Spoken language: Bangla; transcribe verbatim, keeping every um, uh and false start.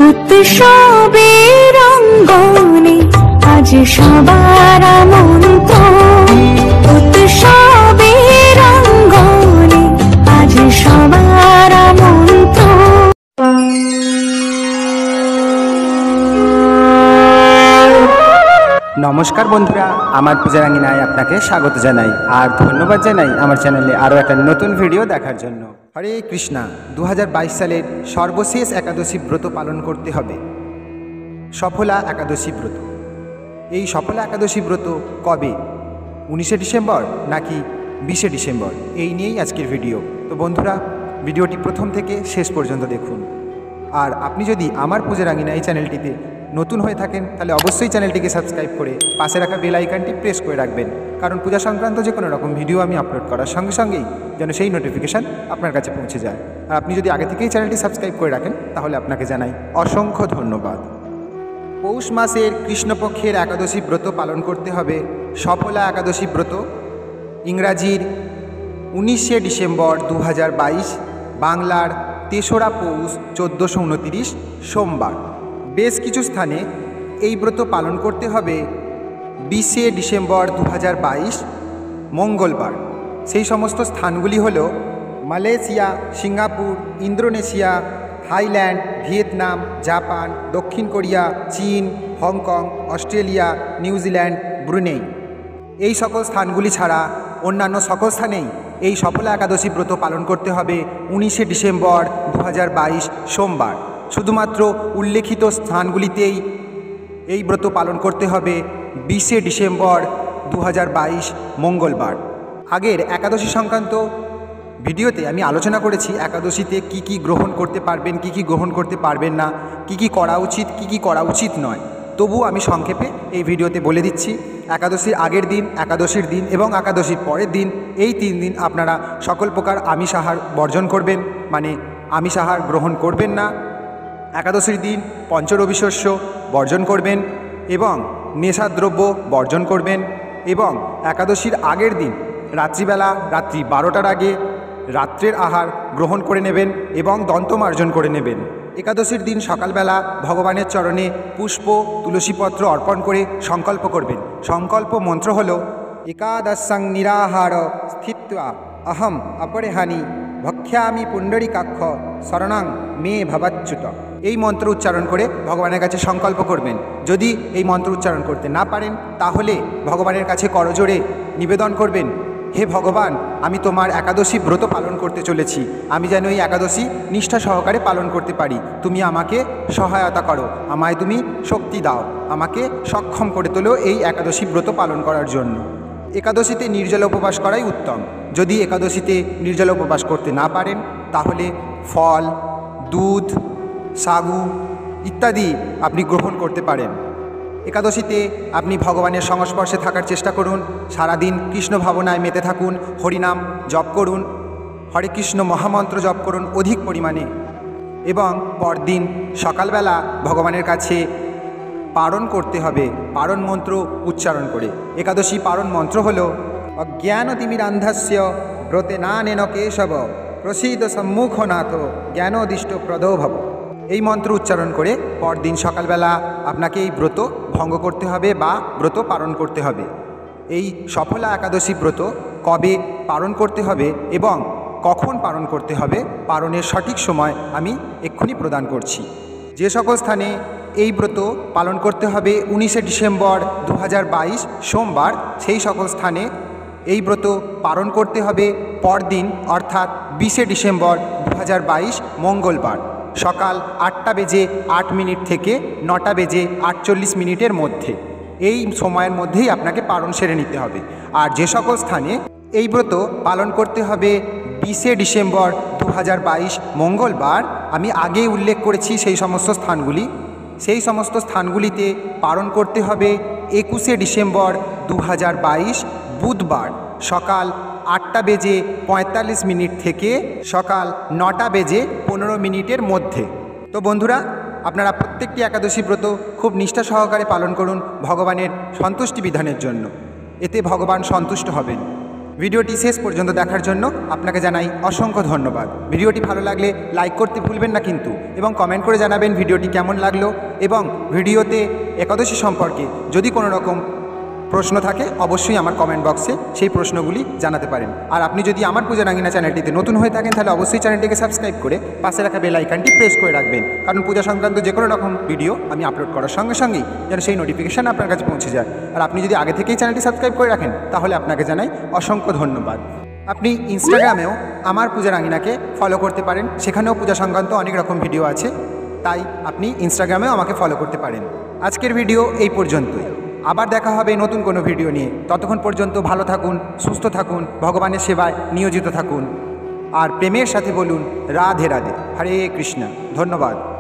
উৎসবের অঙ্গনে আজ সবার আমন্ত্রণ, উৎসবের অঙ্গনে আজ সবার আমন্ত্রণ। নমস্কার বন্ধুরা, আমার পূজারাঙ্গিনায় আপনাকে স্বাগত জানাই আর ধন্যবাদ জানাই আমার চ্যানেলে আরও একটা নতুন ভিডিও দেখার জন্য। হরে কৃষ্ণা, দু হাজার বাইশ সালের সর্বশেষ একাদশী ব্রত পালন করতে হবে, সফলা একাদশী ব্রত। এই সফলা একাদশী ব্রত কবে, উনিশে ডিসেম্বর নাকি বিশে ডিসেম্বর, এই নিয়েই আজকের ভিডিও। তো বন্ধুরা, ভিডিওটি প্রথম থেকে শেষ পর্যন্ত দেখুন। আর আপনি যদি আমার পূজারাঙ্গিনা এই চ্যানেলটিতে নতুন হয়ে থাকেন তাহলে অবশ্যই চ্যানেলটিকে সাবস্ক্রাইব করে পাশে রাখা বেল আইকনটি প্রেস করে রাখবেন, কারণ পূজা সংক্রান্ত যে কোনো রকম ভিডিও আমি আপলোড করার সঙ্গে সঙ্গেই যেন সেই নোটিফিকেশান আপনার কাছে পৌঁছে যায়। আর আপনি যদি আগে থেকেই চ্যানেলটি সাবস্ক্রাইব করে রাখেন তাহলে আপনাকে জানাই অসংখ্য ধন্যবাদ। পৌষ মাসের কৃষ্ণপক্ষের একাদশী ব্রত পালন করতে হবে, সফলা একাদশী ব্রত। ইংরাজির উনিশে ডিসেম্বর দু হাজার বাইশ, বাংলার তেসরা পৌষ চোদ্দোশো উনতিরিশ সোমবার। বেশ কিছু স্থানে এই ব্রত পালন করতে হবে বিশে ডিসেম্বর দু হাজার বাইশ মঙ্গলবার। সেই সমস্ত স্থানগুলি হল Malaysia, Singapore, Indonesia, Thailand, Vietnam, Japan, দক্ষিণ কোরিয়া, চীন, হংকং, অস্ট্রেলিয়া, নিউজিল্যান্ড, ব্রুনেই। এই সকল স্থানগুলি ছাড়া অন্যান্য সকল স্থানেই এই সফলা একাদশী ব্রত পালন করতে হবে উনিশে ডিসেম্বর দু হাজার বাইশ সোমবার। শুধুমাত্র উল্লেখিত স্থানগুলিতেই এই ব্রত পালন করতে হবে বিশে ডিসেম্বর দু হাজার বাইশ মঙ্গলবার। আগের একাদশী সংক্রান্ত ভিডিওতে আমি আলোচনা করেছি একাদশীতে কি কি গ্রহণ করতে পারবেন, কি কি গ্রহণ করতে পারবেন না, কি কি করা উচিত, কি কি করা উচিত নয়। তবু আমি সংক্ষেপে এই ভিডিওতে বলে দিচ্ছি। একাদশীর আগের দিন, একাদশীর দিন এবং একাদশীর পরের দিন, এই তিন দিন আপনারা সকল প্রকার আমিষ আহার বর্জন করবেন, মানে আমিষ আহার গ্রহণ করবেন না। একাদশীর দিন পঞ্চরবি শস্য বর্জন করবেন এবং নেশাদ্রব্য বর্জন করবেন, এবং একাদশীর আগের দিন রাত্রিবেলা রাত্রি বারোটার আগে রাত্রের আহার গ্রহণ করে নেবেন এবং দন্তমার্জন করে নেবেন। একাদশীর দিন সকালবেলা ভগবানের চরণে পুষ্প তুলসীপত্র অর্পণ করে সংকল্প করবেন। সংকল্প মন্ত্র হল একাদশং নিরাহার স্থিত্বা অহম অপরেহানি ভক্ষ্যামি পুণ্ডরীকাক্ষ শরণং মে ভবাচ্যুত। এই মন্ত্র উচ্চারণ করে ভগবানের কাছে সংকল্প করবেন। যদি এই মন্ত্র উচ্চারণ করতে না পারেন তাহলে ভগবানের কাছে করজোড়ে নিবেদন করবেন, হে ভগবান, আমি তোমার একাদশী ব্রত পালন করতে চলেছি, আমি যেন এই একাদশী নিষ্ঠা সহকারে পালন করতে পারি। তুমি আমাকে সহায়তা করো, আমায় তুমি শক্তি দাও, আমাকে সক্ষম করে তোলো এই একাদশী ব্রত পালন করার জন্য। একাদশীতে নির্জলা উপবাস করাই উত্তম। যদি একাদশীতে নির্জলা উপবাস করতে না পারেন তাহলে ফল, দুধ, সাগু ইত্যাদি আপনি গ্রহণ করতে পারেন। একাদশীতে আপনি ভগবানের সংস্পর্শে থাকার চেষ্টা করুন, সারাদিন কৃষ্ণ ভাবনায় মেতে থাকুন, হরিনাম জপ করুন, হরে কৃষ্ণ মহামন্ত্র জপ করুন অধিক পরিমাণে, এবং পরদিন সকালবেলা ভগবানের কাছে পারণ করতে হবে, পারণ মন্ত্র উচ্চারণ করে। একাদশী পারণ মন্ত্র হল অজ্ঞানতিমিরান্ধস্য ব্রতে না নেন কেশব প্রসিদ সম্মুখনাথ জ্ঞানোদিষ্ট প্রদো ভব। এই মন্ত্র উচ্চারণ করে পরদিন সকালবেলা আপনাকে এই ব্রত ভঙ্গ করতে হবে বা ব্রত পালন করতে হবে। এই সফলা একাদশী ব্রত কবে পালন করতে হবে এবং কখন পালন করতে হবে, পালনের সঠিক সময় আমি এক্ষুনি প্রদান করছি। যে সকল স্থানে এই ব্রত পালন করতে হবে উনিশে ডিসেম্বর দু হাজার বাইশ সোমবার, সেই সকল স্থানে এই ব্রত পালন করতে হবে পরদিন অর্থাৎ বিশে ডিসেম্বর দু হাজার বাইশ মঙ্গলবার সকাল আটটা বেজে আট মিনিট থেকে নটা বেজে আটচল্লিশ মিনিটের মধ্যে। এই সময়ের মধ্যেই আপনাকে পালন সেরে নিতে হবে। আর যে সকল স্থানে এই ব্রত পালন করতে হবে বিশে ডিসেম্বর দু হাজার বাইশ মঙ্গলবার, আমি আগেই উল্লেখ করেছি সেই সমস্ত স্থানগুলি। সেই সমস্ত স্থানগুলিতে পালন করতে হবে একুশে ডিসেম্বর দু হাজার বাইশ বুধবার সকাল আটটা বেজে পঁয়তাল্লিশ মিনিট থেকে সকাল নটা বেজে পনেরো মিনিটের মধ্যে। তো বন্ধুরা, আপনারা প্রত্যেকটি একাদশী ব্রত খুব নিষ্ঠা সহকারে পালন করুন ভগবানের সন্তুষ্টি বিধানের জন্য, এতে ভগবান সন্তুষ্ট হবেন। ভিডিওটি শেষ পর্যন্ত দেখার জন্য আপনাকে জানাই অসংখ্য ধন্যবাদ। ভিডিওটি ভালো লাগলে লাইক করতে ভুলবেন না কিন্তু, এবং কমেন্ট করে জানাবেন ভিডিওটি কেমন লাগলো, এবং ভিডিওতে একাদশী সম্পর্কে যদি কোনো রকম প্রশ্ন থাকে অবশ্যই আমার কমেন্ট বক্সে সেই প্রশ্নগুলি জানাতে পারেন। আর আপনি যদি আমার পূজার আঙিনা চ্যানেলটিতে নতুন হয়ে থাকেন তাহলে অবশ্যই চ্যানেলটিকে সাবস্ক্রাইব করে পাশে রাখা বেল আইকনটি প্রেস করে রাখবেন, কারণ পূজা সংক্রান্ত যে কোনো রকম ভিডিও আমি আপলোড করার সঙ্গে সঙ্গেই যেন সেই নোটিফিকেশান আপনার কাছে পৌঁছে যায়। আর আপনি যদি আগে থেকেই চ্যানেলটি সাবস্ক্রাইব করে রাখেন তাহলে আপনাকে জানাই অসংখ্য ধন্যবাদ। আপনি ইনস্টাগ্রামেও আমার পূজার আঙিনাকে ফলো করতে পারেন, সেখানেও পূজা সংক্রান্ত অনেক রকম ভিডিও আছে, তাই আপনি ইনস্টাগ্রামেও আমাকে ফলো করতে পারেন। আজকের ভিডিও এই পর্যন্তই, আবার দেখা হবে নতুন কোনো ভিডিও নিয়ে। ততক্ষণ পর্যন্ত ভালো থাকুন, সুস্থ থাকুন, ভগবানের সেবায় নিয়োজিত থাকুন, আর প্রেমের সাথে বলুন রাধে রাধে, হরে কৃষ্ণ। ধন্যবাদ।